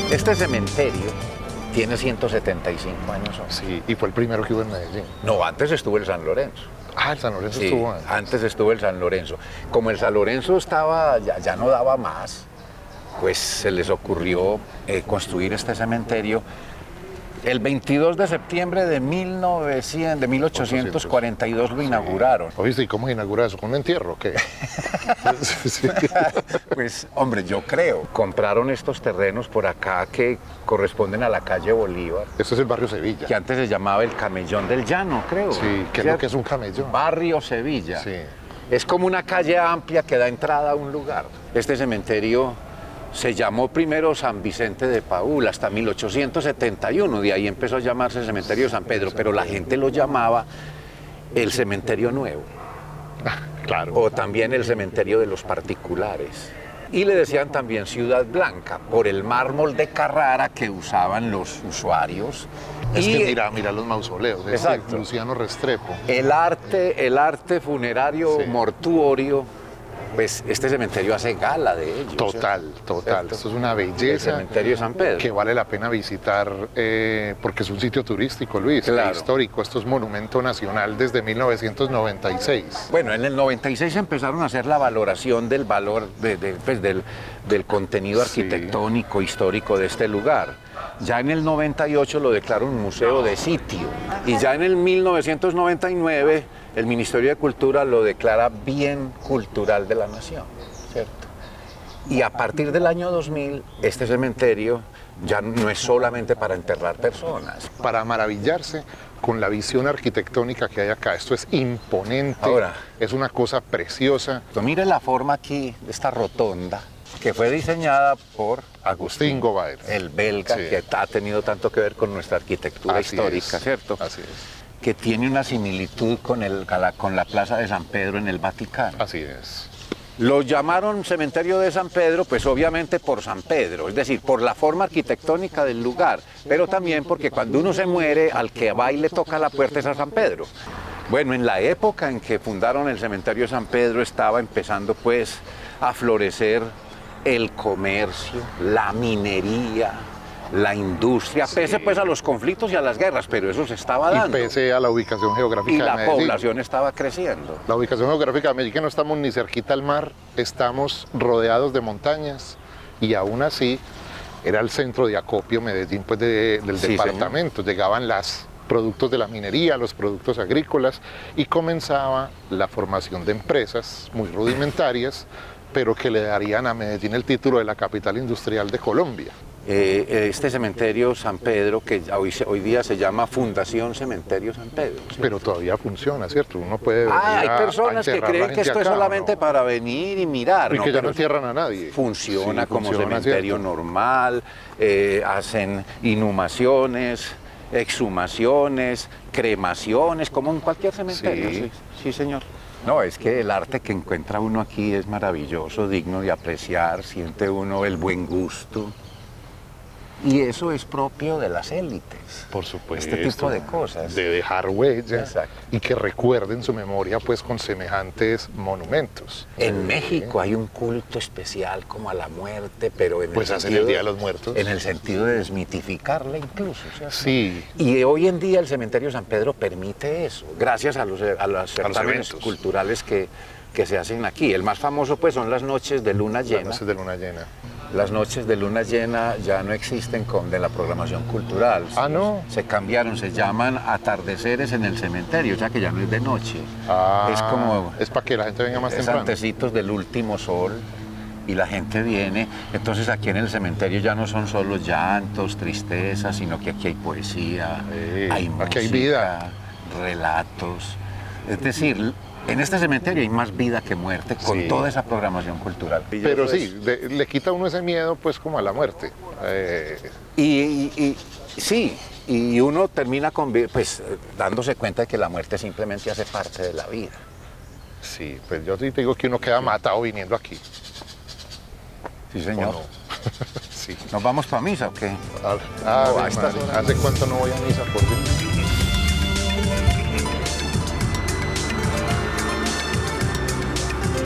Este cementerio tiene 175 años. Sí, y fue el primero que hubo en Medellín. No, antes estuvo el San Lorenzo. Ah, el San Lorenzo Sí, estuvo antes. antes estuvo el San Lorenzo. Como el San Lorenzo estaba, ya no daba más, pues se les ocurrió construir este cementerio. El 22 de septiembre de 1842 lo inauguraron. ¿Oíste? ¿Y cómo inaugura eso? ¿Con un entierro o qué? Sí. Pues, hombre, yo creo. Compraron estos terrenos por acá que corresponden a la calle Bolívar, Esto es el barrio Sevilla. que antes se llamaba el Camellón del Llano, creo. Sí, que es lo que es un camellón. Barrio Sevilla. Sí. Es como una calle amplia que da entrada a un lugar. Este cementerio se llamó primero San Vicente de Paúl hasta 1871, de ahí empezó a llamarse Cementerio de San Pedro, pero la gente lo llamaba el Cementerio Nuevo, Claro. o también el Cementerio de los Particulares. Y le decían también Ciudad Blanca, por el mármol de Carrara que usaban los usuarios. Es Y que mira los mausoleos. Exacto. Luciano Restrepo. el arte funerario Sí. mortuorio, pues este cementerio hace gala de ello. Total. ¿Cierto? Esto es una El belleza cementerio de San Pedro. que vale la pena visitar porque es un sitio turístico, Luis, Claro. histórico. Esto es monumento nacional desde 1996. Bueno, en el 96 empezaron a hacer la valoración del valor del contenido Sí. arquitectónico, histórico de este lugar. Ya en el 98 lo declaró un museo de sitio. Y ya en el 1999 el Ministerio de Cultura lo declara bien cultural de la nación, ¿cierto? Y a partir del año 2000, este cementerio ya no es solamente para enterrar personas. Para maravillarse con la visión arquitectónica que hay acá. Esto es imponente, Ahora. es una cosa preciosa. Mire la forma aquí de esta rotonda, que fue diseñada por Agustín Gobaer. el belga, Sí. que ha tenido tanto que ver con nuestra arquitectura Así histórica, es, ¿cierto? Así es, Que tiene una similitud con la Plaza de San Pedro en el Vaticano. así es. Lo llamaron Cementerio de San Pedro, pues obviamente por San Pedro, es decir, por la forma arquitectónica del lugar, pero también porque cuando uno se muere, al que va y le toca la puerta es a San Pedro. Bueno, en la época en que fundaron el Cementerio de San Pedro estaba empezando pues a florecer el comercio, la minería, la industria, pese pues a los conflictos y a las guerras, pero eso se estaba Y dando. pese a la ubicación geográfica Y de la Medellín. población estaba creciendo. La ubicación geográfica de Medellín, que no estamos ni cerquita al mar, estamos rodeados de montañas y aún así era el centro de acopio Medellín pues del Sí, departamento. Llegaban los productos de la minería, los productos agrícolas y comenzaba la formación de empresas muy rudimentarias, pero que le darían a Medellín el título de la capital industrial de Colombia. Este cementerio San Pedro, que hoy día se llama Fundación Cementerio San Pedro. ¿Sí? Pero todavía funciona, ¿cierto? Uno puede venir Hay a personas que enterrar creen la que gente esto es acá, solamente ¿no? para venir y mirar. Y que ya pero no entierran a nadie. Funciona Sí, como funciona, cementerio ¿cierto? normal, hacen inhumaciones, exhumaciones, cremaciones, como en cualquier cementerio. Sí. Sí, sí, señor. No, es que el arte que encuentra uno aquí es maravilloso, digno de apreciar, siente uno el buen gusto. Y eso es propio de las élites. Por supuesto. Este tipo de cosas. De dejar huella. Exacto. Y que recuerden su memoria pues con semejantes monumentos. En México hay un culto especial como a la muerte, pero en Pues el hacen sentido, el Día de los Muertos. en el sentido de desmitificarla incluso, ¿cierto? Sí. Y hoy en día el Cementerio San Pedro permite eso, gracias a los certámenes eventos. culturales que se hacen aquí. El más famoso pues son las noches de luna Las llena. noches de luna llena. Las noches de luna llena ya no existen de la programación cultural. Ah, ¿no? Se cambiaron, se llaman atardeceres en el cementerio, ya que ya no es de noche. Ah, Es como... es para que la gente venga más Es temprano. antecitos del último sol y la gente viene. Entonces aquí en el cementerio ya no son solo llantos, tristezas, sino que aquí hay poesía, hay música, aquí hay vida. relatos. Es decir, en este cementerio hay más vida que muerte con Sí. toda esa programación cultural. Pero sí, le quita a uno ese miedo pues como a la muerte. Sí, y uno termina pues, dándose cuenta de que la muerte simplemente hace parte de la vida. Sí, pues yo sí te digo que uno queda matado viniendo aquí. Sí, ¿O señor. no? Sí. ¿Nos vamos para misa o qué? Ah, No, a estas madre, horas. ¿hace cuánto no voy a misa por Dios?